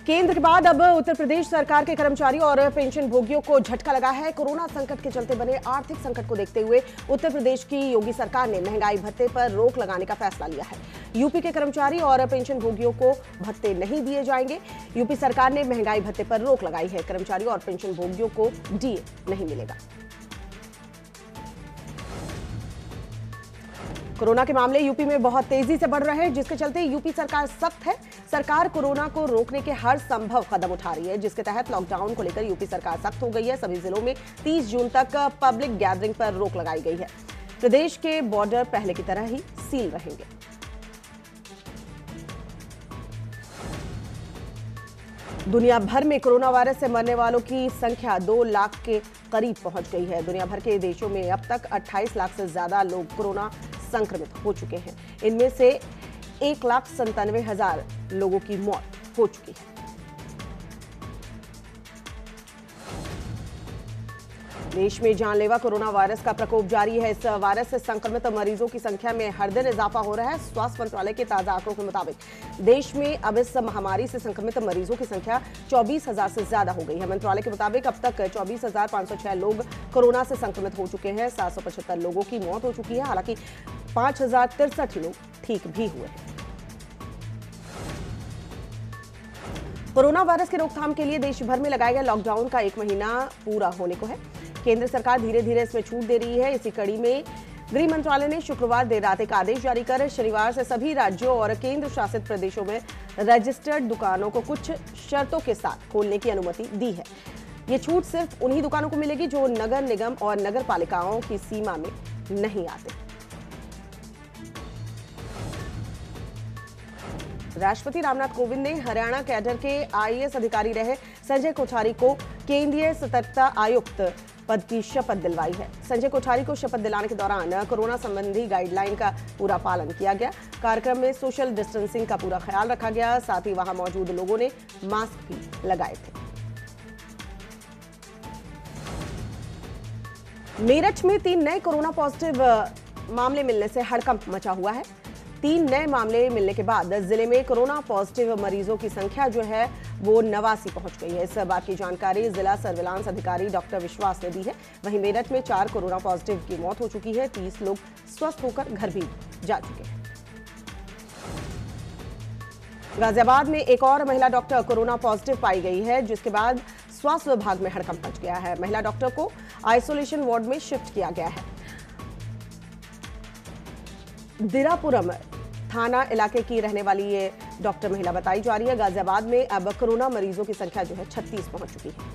केंद्र के बाद अब उत्तर प्रदेश सरकार के कर्मचारियों और पेंशन भोगियों को झटका लगा है। कोरोना संकट के चलते बने आर्थिक संकट को देखते हुए उत्तर प्रदेश की योगी सरकार ने महंगाई भत्ते पर रोक लगाने का फैसला लिया है। यूपी के कर्मचारी और पेंशन भोगियों को भत्ते नहीं दिए जाएंगे। यूपी सरकार ने महंगाई भत्ते पर रोक लगाई है। कर्मचारियों और पेंशन भोगियों को डीए नहीं मिलेगा। कोरोना के मामले यूपी में बहुत तेजी से बढ़ रहे हैं, जिसके चलते यूपी सरकार सख्त है। सरकार कोरोना को रोकने के हर संभव कदम उठा रही है, जिसके तहत लॉकडाउन को लेकर यूपी सरकार सख्त हो गई है। सभी जिलों में 30 जून तक पब्लिक गैदरिंग पर रोक लगाई गई है। प्रदेश के बॉर्डर पहले की तरह ही सील रहेंगे। दुनिया भर में कोरोना वायरस से मरने वालों की संख्या 2 लाख के करीब पहुंच गई है। दुनिया भर के देशों में अब तक 28 लाख से ज्यादा लोग कोरोना संक्रमित हो चुके हैं। इनमें से 1,97,000 लोगों की मौत हो चुकी है। देश में जानलेवा कोरोना वायरस का प्रकोप जारी है। इस वायरस से संक्रमित मरीजों की संख्या में हर दिन इजाफा हो रहा है। स्वास्थ्य मंत्रालय के ताजा आंकड़ों के मुताबिक देश में अब इस महामारी से संक्रमित मरीजों की संख्या 24,000 से ज्यादा हो गई है। मंत्रालय के मुताबिक अब तक 24,506 लोग कोरोना से संक्रमित हो चुके हैं। 775 लोगों की मौत हो चुकी है। हालांकि 5,063 लोग ठीक भी हुए हैं। कोरोना वायरस की रोकथाम के लिए देश भर में लगाए गए लॉकडाउन का 1 महीना पूरा होने को है। केंद्र सरकार धीरे धीरे इसमें छूट दे रही है। इसी कड़ी में गृह मंत्रालय ने शुक्रवार देर रात एक आदेश जारी कर शनिवार से सभी राज्यों और केंद्र शासित प्रदेशों में रजिस्टर्ड दुकानों को कुछ शर्तों के साथ खोलने की अनुमति दी है। ये छूट सिर्फ उन्हीं दुकानों को मिलेगी जो नगर निगम और नगर पालिकाओं की सीमा में नहीं आते। राष्ट्रपति रामनाथ कोविंद ने हरियाणा कैडर के आईएएस अधिकारी रहे संजय कोठारी को केंद्रीय सतर्कता आयुक्त पद की शपथ दिलवाई है। संजय कोठारी को शपथ दिलाने के दौरान कोरोना संबंधी गाइडलाइन का पूरा पालन किया गया। कार्यक्रम में सोशल डिस्टेंसिंग का पूरा ख्याल रखा गया। साथ ही वहां मौजूद लोगों ने मास्क भी लगाए थे। मेरठ में 3 नए कोरोना पॉजिटिव मामले मिलने से हड़कंप मचा हुआ है। 3 नए मामले मिलने के बाद जिले में कोरोना पॉजिटिव मरीजों की संख्या जो है वो 89 पहुंच गई है। इस बात की जानकारी जिला सर्विलांस अधिकारी डॉक्टर विश्वास ने दी है। वहीं मेरठ में 4 कोरोना पॉजिटिव की मौत हो चुकी है। 30 लोग स्वस्थ होकर घर भी जा चुके हैं। गाजियाबाद में एक और महिला डॉक्टर कोरोना पॉजिटिव पाई गई है, जिसके बाद स्वास्थ्य विभाग में हड़कंप मच गया है। महिला डॉक्टर को आइसोलेशन वार्ड में शिफ्ट किया गया है। दिरापुरम थाना इलाके की रहने वाली ये डॉक्टर महिला बताई जा रही है। गाजियाबाद में अब कोरोना मरीजों की संख्या जो है 36 पहुंच चुकी है।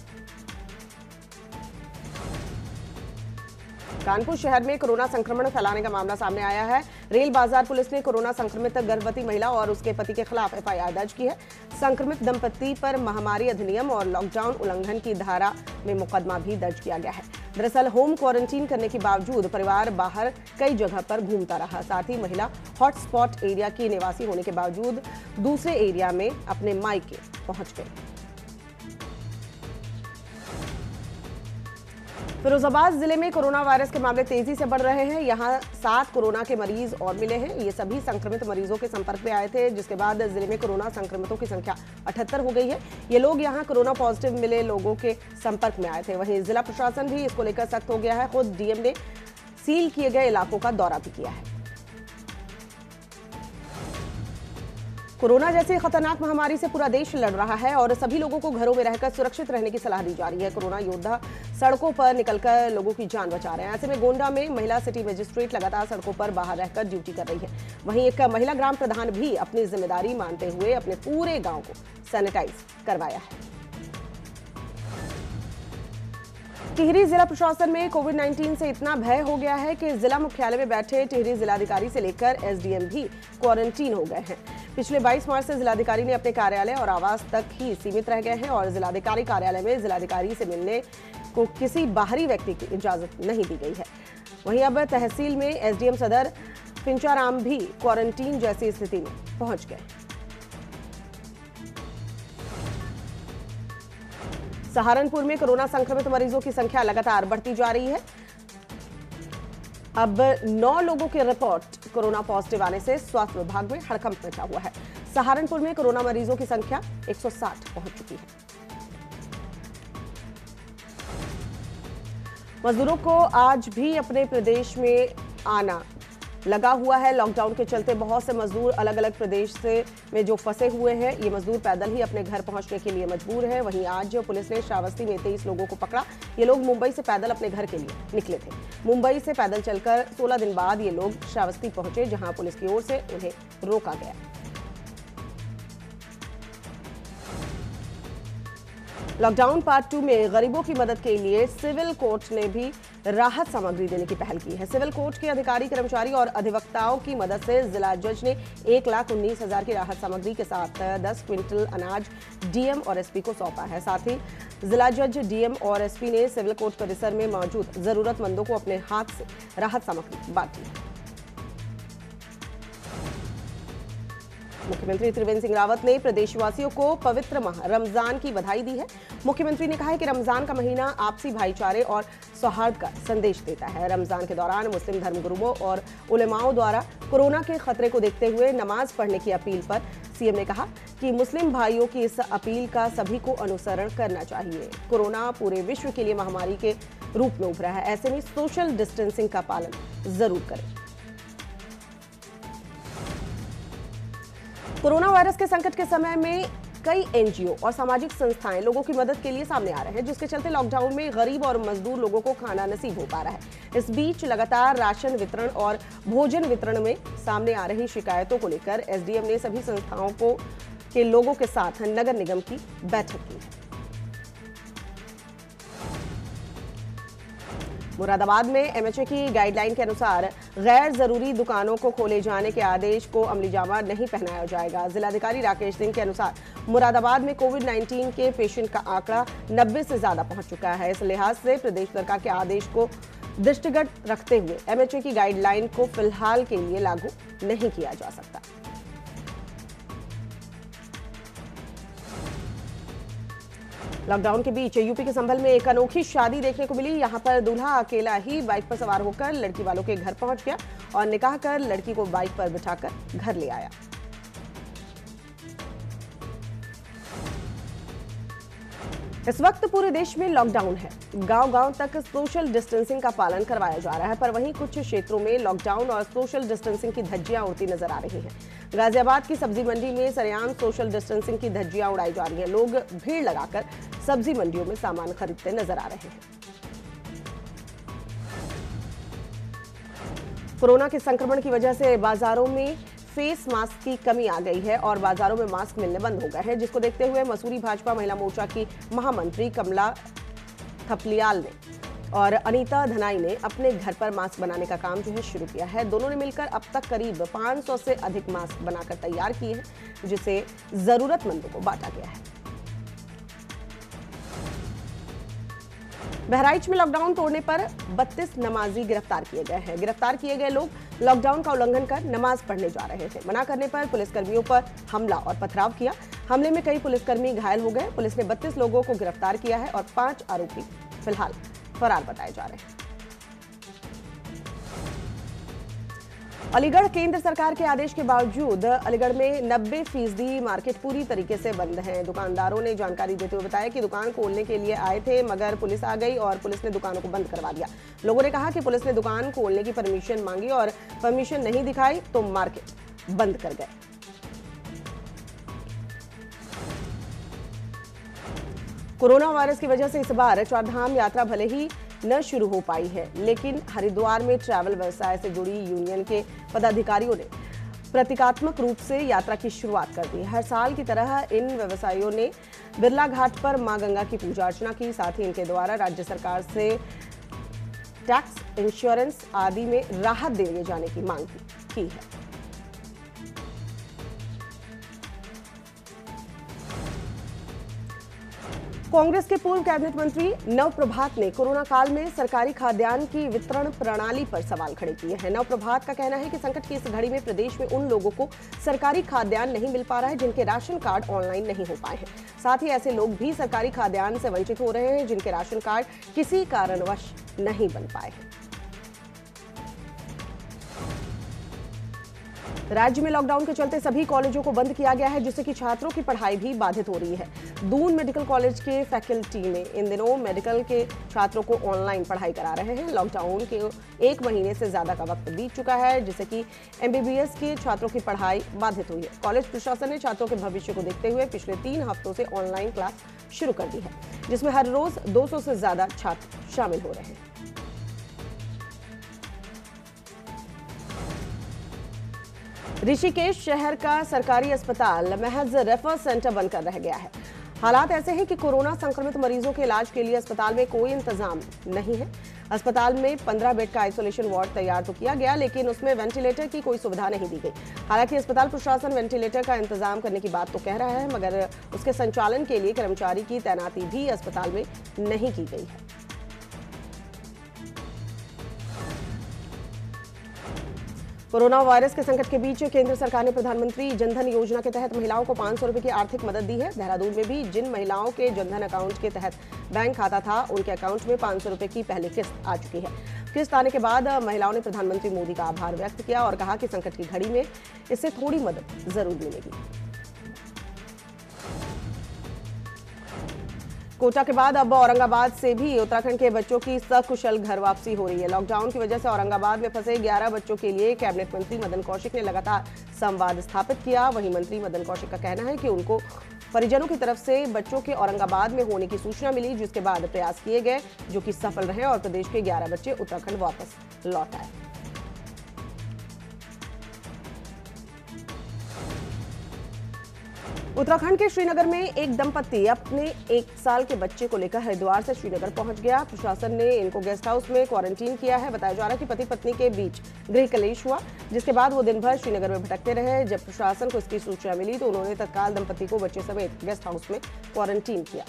कानपुर शहर में कोरोना संक्रमण फैलाने का मामला सामने आया है। रेल बाजार पुलिस ने कोरोना संक्रमित गर्भवती महिला और उसके पति के खिलाफ एफआईआर दर्ज की है। संक्रमित दंपति पर महामारी अधिनियम और लॉकडाउन उल्लंघन की धारा में मुकदमा भी दर्ज किया गया है। दरअसल होम क्वारंटीन करने के बावजूद परिवार बाहर कई जगह पर घूमता रहा। साथ ही महिला हॉटस्पॉट एरिया की निवासी होने के बावजूद दूसरे एरिया में अपने मायके पहुंच गई। फिरोजाबाद जिले में कोरोना वायरस के मामले तेजी से बढ़ रहे हैं। यहां 7 कोरोना के मरीज और मिले हैं। ये सभी संक्रमित मरीजों के संपर्क में आए थे, जिसके बाद जिले में कोरोना संक्रमितों की संख्या 78 हो गई है। ये लोग यहां कोरोना पॉजिटिव मिले लोगों के संपर्क में आए थे। वहीं जिला प्रशासन भी इसको लेकर सख्त हो गया है। खुद डीएम ने सील किए गए इलाकों का दौरा भी किया है। कोरोना जैसी खतरनाक महामारी से पूरा देश लड़ रहा है और सभी लोगों को घरों में रहकर सुरक्षित रहने की सलाह दी जा रही है। कोरोना योद्धा सड़कों पर निकलकर लोगों की जान बचा रहे हैं। ऐसे में गोंडा में महिला सिटी मजिस्ट्रेट लगातार सड़कों पर बाहर रहकर ड्यूटी कर रही है। वहीं एक महिला ग्राम प्रधान भी अपनी जिम्मेदारी मानते हुए अपने पूरे गांव को सैनिटाइज करवाया है। टिहरी जिला प्रशासन में कोविड-19 से इतना भय हो गया है कि जिला मुख्यालय में बैठे टिहरी जिलाधिकारी से लेकर एसडीएम भी क्वारंटीन हो गए हैं। पिछले 22 मार्च से जिलाधिकारी ने अपने कार्यालय और आवास तक ही सीमित रह गए हैं और जिलाधिकारी कार्यालय में जिलाधिकारी से मिलने को किसी बाहरी व्यक्ति की इजाजत नहीं दी गई है। वहीं अब तहसील में एसडीएम सदर पिंचाराम भी क्वारंटीन जैसी स्थिति में पहुंच गए। सहारनपुर में कोरोना संक्रमित मरीजों की संख्या लगातार बढ़ती जा रही है। अब 9 लोगों की रिपोर्ट कोरोना पॉजिटिव आने से स्वास्थ्य विभाग में हड़कंप मचा हुआ है। सहारनपुर में कोरोना मरीजों की संख्या 160 पहुंच चुकी है। मजदूरों को आज भी अपने प्रदेश में आना लगा हुआ है। लॉकडाउन के चलते बहुत से मजदूर अलग अलग प्रदेश में जो फंसे हुए हैं, ये मजदूर पैदल ही अपने घर पहुंचने के लिए मजबूर हैं। वहीं आज पुलिस ने श्रावस्ती में 23 लोगों को पकड़ा। ये लोग मुंबई से पैदल अपने घर के लिए निकले थे। मुंबई से पैदल चलकर 16 दिन बाद ये लोग श्रावस्ती पहुंचे, जहां पुलिस की ओर से उन्हें रोका गया। लॉकडाउन पार्ट 2 में गरीबों की मदद के लिए सिविल कोर्ट ने भी राहत सामग्री देने की पहल की है। सिविल कोर्ट के अधिकारी, कर्मचारी और अधिवक्ताओं की मदद से जिला जज ने 1,19,000 की राहत सामग्री के साथ 10 क्विंटल अनाज डीएम और एसपी को सौंपा है। साथ ही जिला जज, डीएम और एसपी ने सिविल कोर्ट परिसर में मौजूद जरूरतमंदों को अपने हाथ से राहत सामग्री बांटी है। मुख्यमंत्री त्रिवेंद्र सिंह रावत ने प्रदेशवासियों को पवित्र माह रमजान की बधाई दी है। मुख्यमंत्री ने कहा है कि रमजान का महीना आपसी भाईचारे और सौहार्द का संदेश देता है। रमजान के दौरान मुस्लिम धर्मगुरुओं और उलेमाओं द्वारा कोरोना के खतरे को देखते हुए नमाज पढ़ने की अपील पर सीएम ने कहा कि मुस्लिम भाइयों की इस अपील का सभी को अनुसरण करना चाहिए। कोरोना पूरे विश्व के लिए महामारी के रूप में उभरा है, ऐसे में सोशल डिस्टेंसिंग का पालन जरूर करें। कोरोना वायरस के संकट के समय में कई एनजीओ और सामाजिक संस्थाएं लोगों की मदद के लिए सामने आ रहे हैं, जिसके चलते लॉकडाउन में गरीब और मजदूर लोगों को खाना नसीब हो पा रहा है। इस बीच लगातार राशन वितरण और भोजन वितरण में सामने आ रही शिकायतों को लेकर एसडीएम ने सभी संस्थाओं के लोगों के साथ नगर निगम की बैठक की है। मुरादाबाद में एमएचए की गाइडलाइन के अनुसार गैर जरूरी दुकानों को खोले जाने के आदेश को अमलीजामा नहीं पहनाया जाएगा। जिलाधिकारी राकेश सिंह के अनुसार मुरादाबाद में कोविड-19 के पेशेंट का आंकड़ा 90 से ज्यादा पहुंच चुका है। इस लिहाज से प्रदेश सरकार के आदेश को दृष्टिगत रखते हुए एमएचए की गाइडलाइन को फिलहाल के लिए लागू नहीं किया जा सकता। लॉकडाउन के बीच यूपी के संभल में एक अनोखी शादी देखने को मिली। यहां पर दूल्हा अकेला ही बाइक पर सवार होकर लड़की वालों के घर पहुंच गया और निकाह कर लड़की को बाइक पर बिठाकर घर ले आया। इस वक्त पूरे देश में लॉकडाउन है। गांव-गांव तक सोशल डिस्टेंसिंग का पालन करवाया जा रहा है, पर वहीं कुछ क्षेत्रों में लॉकडाउन और सोशल डिस्टेंसिंग की धज्जियां उड़ती नजर आ रही हैं। गाजियाबाद की सब्जी मंडी में सरेआम सोशल डिस्टेंसिंग की धज्जियां उड़ाई जा रही हैं। लोग भीड़ लगाकर सब्जी मंडियों में सामान खरीदते नजर आ रहे हैं। कोरोना के संक्रमण की वजह से बाजारों में फेस मास्क की कमी आ गई है और बाजारों में मास्क मिलने बंद हो गए हैं, जिसको देखते हुए मसूरी भाजपा महिला मोर्चा की महामंत्री कमला थपलियाल ने और अनीता धनाई ने अपने घर पर मास्क बनाने का काम जो है शुरू किया है। दोनों ने मिलकर अब तक करीब 500 से अधिक मास्क बनाकर तैयार किए हैं, जिसे जरूरतमंदों को बांटा गया है। बहराइच में लॉकडाउन तोड़ने पर 32 नमाजी गिरफ्तार किए गए हैं। गिरफ्तार किए गए लोग लॉकडाउन का उल्लंघन कर नमाज पढ़ने जा रहे थे। मना करने पर पुलिसकर्मियों पर हमला और पथराव किया। हमले में कई पुलिसकर्मी घायल हो गए। पुलिस ने 32 लोगों को गिरफ्तार किया है और 5 आरोपी फिलहाल फरार बताए जा रहे हैं। अलीगढ़ केंद्र सरकार के आदेश के बावजूद अलीगढ़ में 90% मार्केट पूरी तरीके से बंद है। दुकानदारों ने जानकारी देते हुए बताया कि दुकान खोलने के लिए आए थे, मगर पुलिस आ गई और पुलिस ने दुकानों को बंद करवा दिया। लोगों ने कहा कि पुलिस ने दुकान खोलने की परमिशन मांगी और परमिशन नहीं दिखाई तो मार्केट बंद कर गए। कोरोना वायरस की वजह से इस बार चारधाम यात्रा भले ही न शुरू हो पाई है, लेकिन हरिद्वार में ट्रैवल व्यवसाय से जुड़ी यूनियन के पदाधिकारियों ने प्रतीकात्मक रूप से यात्रा की शुरुआत कर दी। हर साल की तरह इन व्यवसायियों ने बिरला घाट पर मां गंगा की पूजा अर्चना की। साथ ही इनके द्वारा राज्य सरकार से टैक्स, इंश्योरेंस आदि में राहत दिए जाने की मांग की है। कांग्रेस के पूर्व कैबिनेट मंत्री नव प्रभात ने कोरोना काल में सरकारी खाद्यान्न की वितरण प्रणाली पर सवाल खड़े किए हैं। नव प्रभात का कहना है कि संकट की इस घड़ी में प्रदेश में उन लोगों को सरकारी खाद्यान्न नहीं मिल पा रहा है जिनके राशन कार्ड ऑनलाइन नहीं हो पाए हैं। साथ ही ऐसे लोग भी सरकारी खाद्यान्न से वंचित हो रहे हैं जिनके राशन कार्ड किसी कारणवश नहीं बन पाए हैं। राज्य में लॉकडाउन के चलते सभी कॉलेजों को बंद किया गया है, जिससे कि छात्रों की पढ़ाई भी बाधित हो रही है। दून मेडिकल कॉलेज के फैकल्टी में इन दिनों मेडिकल के छात्रों को ऑनलाइन पढ़ाई करा रहे हैं। लॉकडाउन के 1 महीने से ज्यादा का वक्त बीत चुका है, जिससे कि MBBS के छात्रों की पढ़ाई बाधित हुई है। कॉलेज प्रशासन ने छात्रों के भविष्य को देखते हुए पिछले 3 हफ्तों से ऑनलाइन क्लास शुरू कर दी है, जिसमें हर रोज 200 से ज्यादा छात्र शामिल हो रहे हैं। ऋषिकेश शहर का सरकारी अस्पताल महज रेफर सेंटर बनकर रह गया है। हालात ऐसे हैं कि कोरोना संक्रमित मरीजों के इलाज के लिए अस्पताल में कोई इंतजाम नहीं है। अस्पताल में 15 बेड का आइसोलेशन वार्ड तैयार तो किया गया, लेकिन उसमें वेंटिलेटर की कोई सुविधा नहीं दी गई। हालांकि अस्पताल प्रशासन वेंटिलेटर का इंतजाम करने की बात तो कह रहा है, मगर उसके संचालन के लिए कर्मचारी की तैनाती भी अस्पताल में नहीं की गई है। कोरोना वायरस के संकट के बीच केंद्र सरकार ने प्रधानमंत्री जनधन योजना के तहत महिलाओं को 500 रुपए की आर्थिक मदद दी है। देहरादून में भी जिन महिलाओं के जनधन अकाउंट के तहत बैंक खाता था, उनके अकाउंट में 500 रुपए की पहली किस्त आ चुकी है। किस्त आने के बाद महिलाओं ने प्रधानमंत्री मोदी का आभार व्यक्त किया और कहा कि संकट की घड़ी में इससे थोड़ी मदद जरूर मिलेगी। कोटा के बाद अब औरंगाबाद से भी उत्तराखंड के बच्चों की सकुशल घर वापसी हो रही है। लॉकडाउन की वजह से औरंगाबाद में फंसे 11 बच्चों के लिए कैबिनेट मंत्री मदन कौशिक ने लगातार संवाद स्थापित किया। वहीं मंत्री मदन कौशिक का कहना है कि उनको परिजनों की तरफ से बच्चों के औरंगाबाद में होने की सूचना मिली, जिसके बाद प्रयास किए गए, जो कि सफल रहे और प्रदेश के 11 बच्चे उत्तराखंड वापस लौट आए। उत्तराखंड के श्रीनगर में एक दंपत्ति अपने 1 साल के बच्चे को लेकर हरिद्वार से श्रीनगर पहुंच गया। प्रशासन ने इनको गेस्ट हाउस में क्वारंटीन किया है। बताया जा रहा है कि पति पत्नी के बीच गृह कलेश हुआ, जिसके बाद वो दिन भर श्रीनगर में भटकते रहे। जब प्रशासन को इसकी सूचना मिली तो उन्होंने तत्काल दंपत्ति को बच्चे समेत गेस्ट हाउस में क्वारंटीन किया।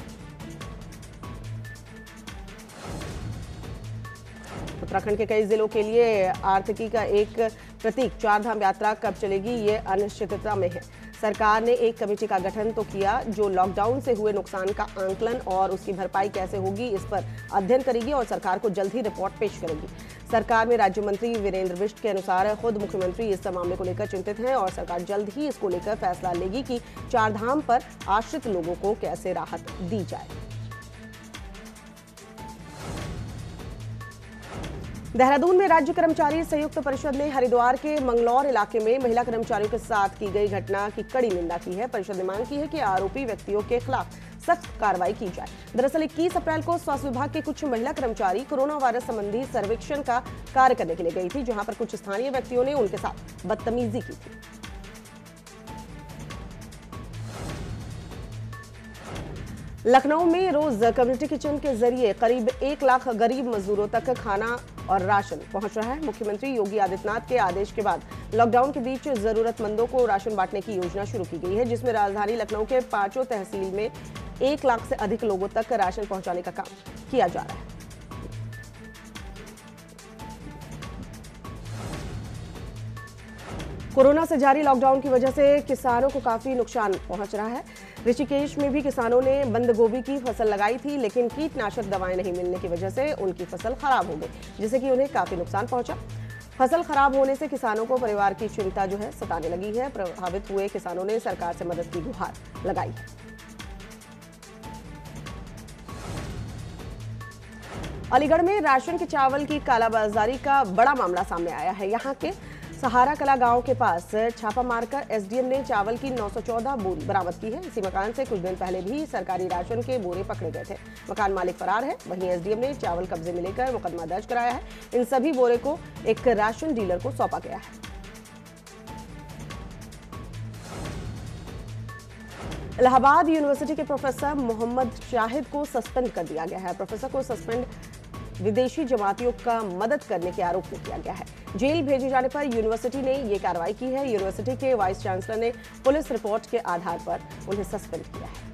उत्तराखंड के कई जिलों के लिए आर्थिकी का एक प्रतीक चारधाम यात्रा कब चलेगी, ये अनिश्चितता में है। सरकार ने एक कमेटी का गठन तो किया, जो लॉकडाउन से हुए नुकसान का आंकलन और उसकी भरपाई कैसे होगी इस पर अध्ययन करेगी और सरकार को जल्द ही रिपोर्ट पेश करेगी। सरकार में राज्य मंत्री वीरेंद्र बिष्ट के अनुसार खुद मुख्यमंत्री इस मामले को लेकर चिंतित हैं और सरकार जल्द ही इसको लेकर फैसला लेगी कि चारधाम पर आश्रित लोगों को कैसे राहत दी जाए। देहरादून में राज्य कर्मचारी संयुक्त परिषद ने हरिद्वार के मंगलौर इलाके में महिला कर्मचारियों के साथ की गई घटना की कड़ी निंदा की है। परिषद ने मांग की है कि आरोपी व्यक्तियों के खिलाफ सख्त कार्रवाई की जाए। दरअसल 21 अप्रैल को स्वास्थ्य विभाग के कुछ महिला कर्मचारी कोरोना वायरस संबंधी सर्वेक्षण का कार्य करने के लिए गई थी, जहां पर कुछ स्थानीय व्यक्तियों ने उनके साथ बदतमीजी की थी। लखनऊ में रोज कम्युनिटी किचन के जरिए करीब 1 लाख गरीब मजदूरों तक खाना और राशन पहुंच रहा है। मुख्यमंत्री योगी आदित्यनाथ के आदेश के बाद लॉकडाउन के बीच जरूरतमंदों को राशन बांटने की योजना शुरू की गई है, जिसमें राजधानी लखनऊ के 5 तहसील में 1 लाख से अधिक लोगों तक राशन पहुंचाने का काम किया जा रहा है। कोरोना से जारी लॉकडाउन की वजह से किसानों को काफी नुकसान पहुंच रहा है। ऋषिकेश में भी किसानों ने बंद गोभी की फसल लगाई थी, लेकिन कीटनाशक दवाएं नहीं मिलने की वजह से उनकी फसल खराब हो गई, जिससे कि उन्हें काफी नुकसान पहुंचा। फसल खराब होने से किसानों को परिवार की चिंता जो है सताने लगी है। प्रभावित हुए किसानों ने सरकार से मदद की गुहार लगाई है। अलीगढ़ में राशन के चावल की कालाबाजारी का बड़ा मामला सामने आया है। यहाँ के सहारा कला गांव के पास छापा मारकर एसडीएम ने चावल की 914 बोरी बरामद की है। इसी मकान से कुछ दिन पहले भी सरकारी राशन के बोरे पकड़े गए थे। मकान मालिक फरार है। वहीं एसडीएम ने चावल कब्जे में लेकर मुकदमा दर्ज कराया है। इन सभी बोरे को एक राशन डीलर को सौंपा गया है। इलाहाबाद यूनिवर्सिटी के प्रोफेसर मोहम्मद शाहिद को सस्पेंड कर दिया गया है। प्रोफेसर को सस्पेंड विदेशी जमातियों का मदद करने के आरोप में किया गया है। जेल भेजे जाने पर यूनिवर्सिटी ने यह कार्रवाई की है। यूनिवर्सिटी के वाइस चांसलर ने पुलिस रिपोर्ट के आधार पर उन्हें सस्पेंड किया है।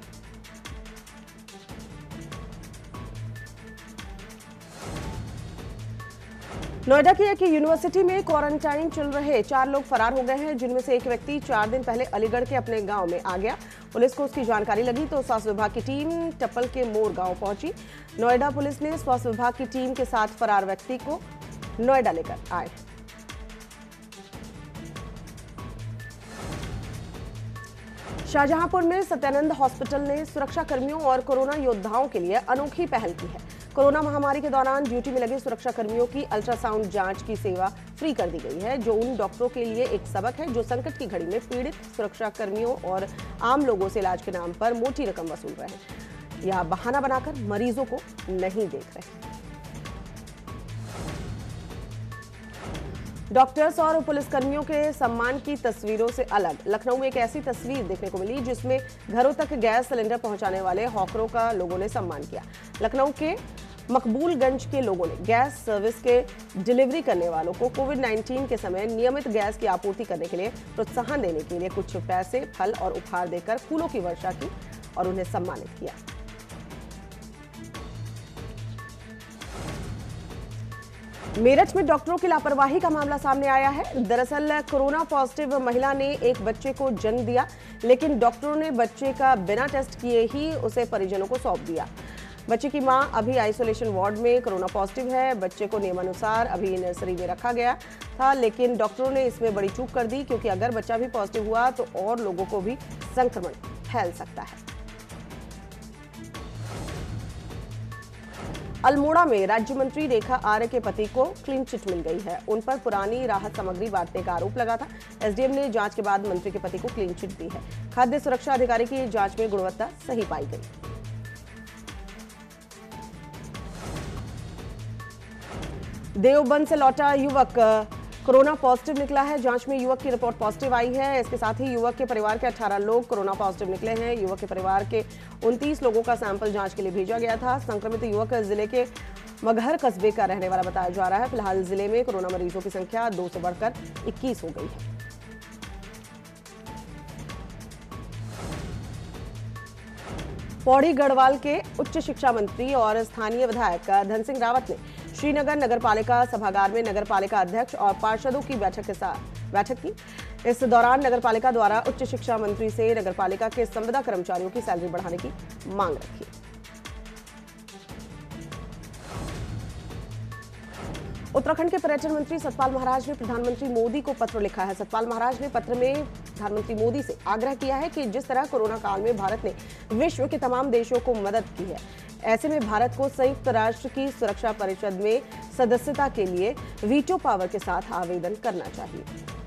नोएडा की एक यूनिवर्सिटी में क्वारंटाइन चल रहे 4 लोग फरार हो गए हैं, जिनमें से एक व्यक्ति 4 दिन पहले अलीगढ़ के अपने गांव में आ गया। पुलिस को उसकी जानकारी लगी तो स्वास्थ्य विभाग की टीम टप्पल के मोर गांव पहुंची। नोएडा पुलिस ने स्वास्थ्य विभाग की टीम के साथ फरार व्यक्ति को नोएडा लेकर आए। शाहजहांपुर में सत्यानंद हॉस्पिटल ने सुरक्षा कर्मियों और कोरोना योद्धाओं के लिए अनोखी पहल की है। कोरोना महामारी के दौरान ड्यूटी में लगे सुरक्षा कर्मियों की अल्ट्रासाउंड जांच की सेवा फ्री कर दी गई है, जो उन डॉक्टरों के लिए एक सबक है जो संकट की घड़ी में पीड़ित सुरक्षा कर्मियों और आम लोगों से इलाज के नाम पर मोटी रकम वसूल रहे हैं या बहाना बनाकर मरीजों को नहीं देख रहे। डॉक्टर्स और पुलिसकर्मियों के सम्मान की तस्वीरों से अलग लखनऊ में एक ऐसी तस्वीर देखने को मिली जिसमें घरों तक गैस सिलेंडर पहुंचाने वाले हॉकरों का लोगों ने सम्मान किया। लखनऊ के मकबूलगंज के लोगों ने गैस सर्विस के डिलीवरी करने वालों को कोविड-19 के समय नियमित गैस की आपूर्ति करने के लिए प्रोत्साहन देने के लिए कुछ पैसे, फल और उपहार देकर फूलों की वर्षा की और उन्हें सम्मानित किया। मेरठ में डॉक्टरों की लापरवाही का मामला सामने आया है। दरअसल कोरोना पॉजिटिव महिला ने एक बच्चे को जन्म दिया, लेकिन डॉक्टरों ने बच्चे का बिना टेस्ट किए ही उसे परिजनों को सौंप दिया। बच्चे की मां अभी आइसोलेशन वार्ड में कोरोना पॉजिटिव है। बच्चे को नियमानुसार अभी नर्सरी में रखा गया था, लेकिन डॉक्टरों ने इसमें बड़ी चूक कर दी, क्योंकि अगर बच्चा भी पॉजिटिव हुआ तो और लोगों को भी संक्रमण फैल सकता है। अल्मोड़ा में राज्य मंत्री रेखा आर्य के पति को क्लीन चिट मिल गई है। उन पर पुरानी राहत सामग्री बांटने का आरोप लगा था। एसडीएम ने जांच के बाद मंत्री के पति को क्लीन चिट दी है। खाद्य सुरक्षा अधिकारी की जांच में गुणवत्ता सही पाई गई। देवबंद से लौटा युवक कोरोना पॉजिटिव निकला है। जांच में युवक की रिपोर्ट पॉजिटिव आई है। इसके साथ ही युवक के परिवार के 18 लोग कोरोना पॉजिटिव निकले हैं। युवक के परिवार के 29 लोगों का सैंपल जांच के लिए भेजा गया था। संक्रमित युवक जिले के मगहर कस्बे का रहने वाला बताया जा रहा है। फिलहाल जिले में कोरोना मरीजों की संख्या 2 से बढ़कर 21 हो गई है। पौड़ी गढ़वाल के उच्च शिक्षा मंत्री और स्थानीय विधायक धन सिंह रावत ने श्रीनगर नगरपालिका सभागार में नगरपालिका अध्यक्ष और पार्षदों की बैठक की। इस दौरान नगरपालिका द्वारा उच्च शिक्षा मंत्री से नगरपालिका के संविदा कर्मचारियों की सैलरी बढ़ाने की मांग रखी। उत्तराखंड के पर्यटन मंत्री सतपाल महाराज ने प्रधानमंत्री मोदी को पत्र लिखा है। सतपाल महाराज ने पत्र में प्रधानमंत्री मोदी से आग्रह किया है कि जिस तरह कोरोना काल में भारत ने विश्व के तमाम देशों को मदद की है, ऐसे में भारत को संयुक्त राष्ट्र की सुरक्षा परिषद में सदस्यता के लिए वीटो पावर के साथ आवेदन करना चाहिए।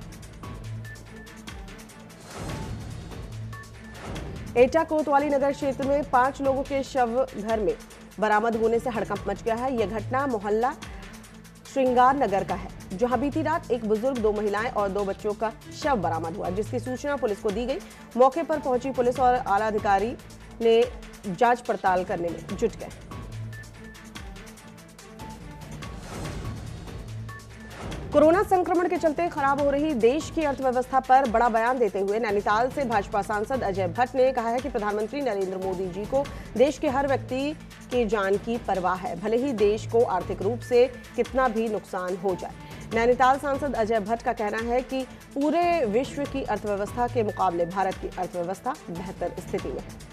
एटा कोतवाली नगर क्षेत्र में 5 लोगों के शव घर में बरामद होने से हड़कंप मच गया है। यह घटना मोहल्ला श्रृंगार नगर का है, जहां बीती रात एक बुजुर्ग, 2 महिलाएं और 2 बच्चों का शव बरामद हुआ, जिसकी सूचना पुलिस को दी गई। मौके पर पहुंची पुलिस और आला अधिकारी ने जांच पड़ताल करने में जुट गए। कोरोना संक्रमण के चलते खराब हो रही देश की अर्थव्यवस्था पर बड़ा बयान देते हुए नैनीताल से भाजपा सांसद अजय भट्ट ने कहा है कि प्रधानमंत्री नरेंद्र मोदी जी को देश के हर व्यक्ति की जान की परवाह है, भले ही देश को आर्थिक रूप से कितना भी नुकसान हो जाए। नैनीताल सांसद अजय भट्ट का कहना है कि पूरे विश्व की अर्थव्यवस्था के मुकाबले भारत की अर्थव्यवस्था बेहतर स्थिति में है।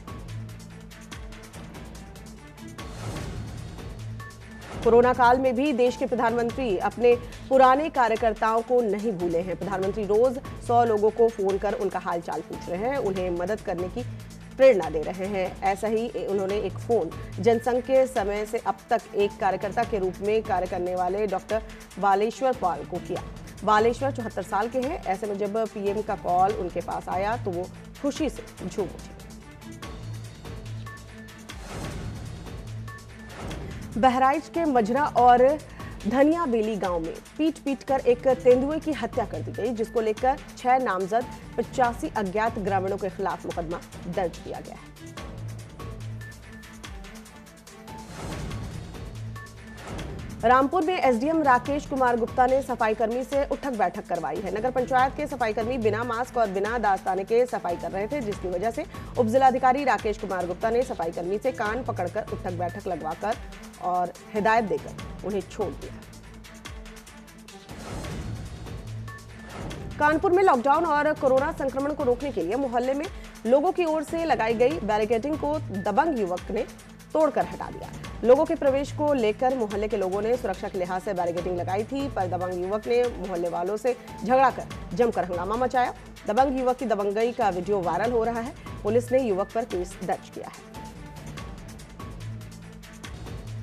कोरोना काल में भी देश के प्रधानमंत्री अपने पुराने कार्यकर्ताओं को नहीं भूले हैं। प्रधानमंत्री रोज 100 लोगों को फोन कर उनका हालचाल पूछ रहे हैं, उन्हें मदद करने की प्रेरणा दे रहे हैं। ऐसा ही उन्होंने एक फोन जनसंघ के समय से अब तक एक कार्यकर्ता के रूप में कार्य करने वाले डॉक्टर बालेश्वर पाल को किया। बालेश्वर 74 साल के हैं। ऐसे में जब पीएम का कॉल उनके पास आया तो वो खुशी से झूम उठे। बहराइच के मजरा और धनिया बेली गांव में पीट कर एक तेंदुए की हत्या कर दी गई, जिसको लेकर 6 नामजद 85 अज्ञात ग्रामीणों के खिलाफ मुकदमा दर्ज किया गया है। रामपुर में एसडीएम राकेश कुमार गुप्ता ने सफाईकर्मी से उठक बैठक करवाई है। नगर पंचायत के सफाईकर्मी बिना मास्क और बिना दास्ताने के सफाई कर रहे थे, जिसकी वजह से उपजिलाधिकारी राकेश कुमार गुप्ता ने सफाईकर्मी से कान पकड़कर उठक बैठक लगवाकर और हिदायत देकर उन्हें छोड़ दिया। कानपुर में लॉकडाउन और कोरोना संक्रमण को रोकने के लिए मोहल्ले में लोगों की ओर से लगाई गई बैरिकेडिंग को दबंग युवक ने तोड़कर हटा दिया। लोगों के प्रवेश को लेकर मोहल्ले के लोगों ने सुरक्षा के लिहाज से बैरिकेडिंग लगाई थी, पर दबंग युवक ने मोहल्ले वालों से झगड़ा कर जमकर हंगामा मचाया। दबंग युवक की दबंगई का वीडियो वायरल हो रहा है। पुलिस ने युवक पर केस दर्ज किया है।